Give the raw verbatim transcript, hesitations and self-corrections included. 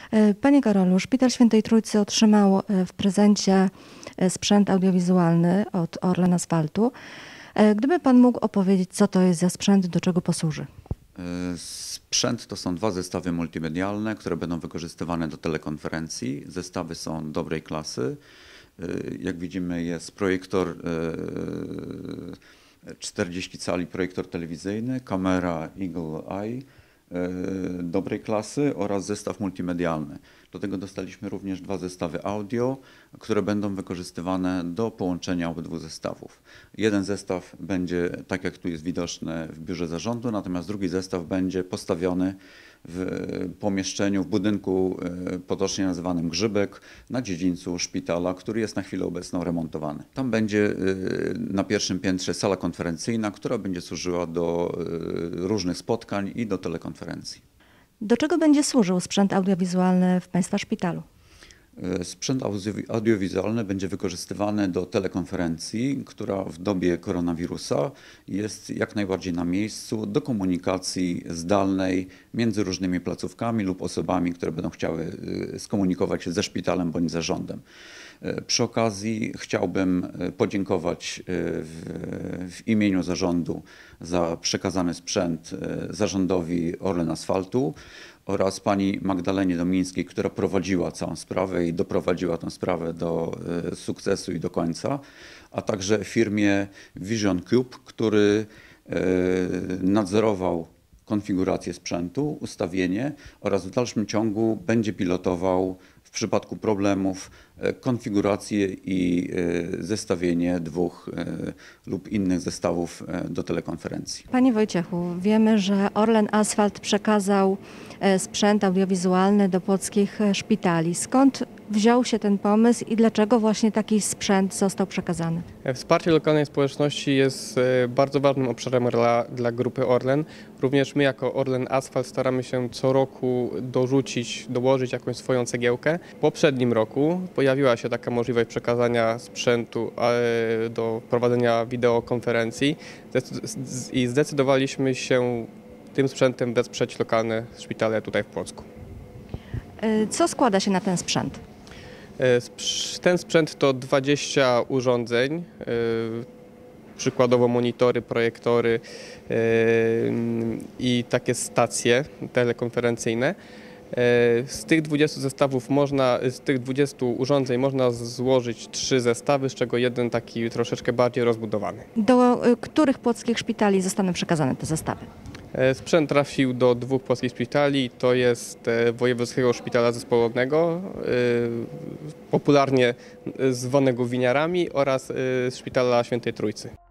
Panie Karolu, Szpital Świętej Trójcy otrzymał w prezencie sprzęt audiowizualny od Orlen Asfaltu. Gdyby Pan mógł opowiedzieć, co to jest za sprzęt, do czego posłuży? Sprzęt to są dwa zestawy multimedialne, które będą wykorzystywane do telekonferencji. Zestawy są dobrej klasy. Jak widzimy, jest projektor czterdzieści cali, projektor telewizyjny, kamera Eagle Eye dobrej klasy oraz zestaw multimedialny. Do tego dostaliśmy również dwa zestawy audio, które będą wykorzystywane do połączenia obydwu zestawów. Jeden zestaw będzie, tak jak tu jest widoczne, w biurze zarządu, natomiast drugi zestaw będzie postawiony w pomieszczeniu, w budynku potocznie nazywanym Grzybek na dziedzińcu szpitala, który jest na chwilę obecną remontowany. Tam będzie na pierwszym piętrze sala konferencyjna, która będzie służyła do różnych spotkań i do telekonferencji. Do czego będzie służył sprzęt audiowizualny w Państwa szpitalu? Sprzęt audiowizualny będzie wykorzystywany do telekonferencji, która w dobie koronawirusa jest jak najbardziej na miejscu, do komunikacji zdalnej między różnymi placówkami lub osobami, które będą chciały skomunikować się ze szpitalem bądź zarządem. Przy okazji chciałbym podziękować w, w imieniu zarządu za przekazany sprzęt zarządowi Orlen Asfaltu oraz pani Magdalenie Domińskiej, która prowadziła całą sprawę i doprowadziła tę sprawę do sukcesu i do końca, a także firmie Vision Cube, który nadzorował konfigurację sprzętu, ustawienie oraz w dalszym ciągu będzie pilotował w przypadku problemów konfigurację i zestawienie dwóch lub innych zestawów do telekonferencji. Panie Wojciechu, wiemy, że Orlen Asfalt przekazał sprzęt audiowizualny do płockich szpitali. Skąd wziął się ten pomysł i dlaczego właśnie taki sprzęt został przekazany? Wsparcie lokalnej społeczności jest bardzo ważnym obszarem dla, dla grupy Orlen. Również my jako Orlen Asfalt staramy się co roku dorzucić, dołożyć jakąś swoją cegiełkę. W poprzednim roku pojawiła się taka możliwość przekazania sprzętu do prowadzenia wideokonferencji i zdecydowaliśmy się tym sprzętem wesprzeć lokalne szpitale tutaj w Płocku. Co składa się na ten sprzęt? Ten sprzęt to dwadzieścia urządzeń, przykładowo monitory, projektory i takie stacje telekonferencyjne. Z tych dwudziestu zestawów można, z tych dwudziestu urządzeń można złożyć trzy zestawy, z czego jeden taki troszeczkę bardziej rozbudowany. Do których płockich szpitali zostaną przekazane te zestawy? Sprzęt trafił do dwóch płockich szpitali, to jest Wojewódzkiego Szpitala Zespołowego, popularnie zwanego Winiarami, oraz Szpitala Świętej Trójcy.